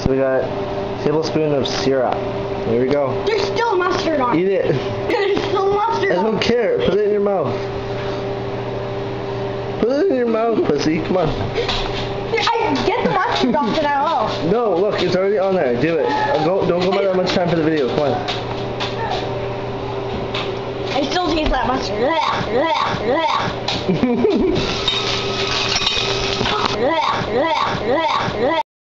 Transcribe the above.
So we got a tablespoon of syrup. There we go. There's still mustard on it. Eat it. There's still mustard I on it. don't care. Put it in your mouth. Put it in your mouth, pussy. Come on. I get the mustard off and I will. No, look, it's already on there. Do it. Don't go by that much time for the video. Come on. I still taste that mustard.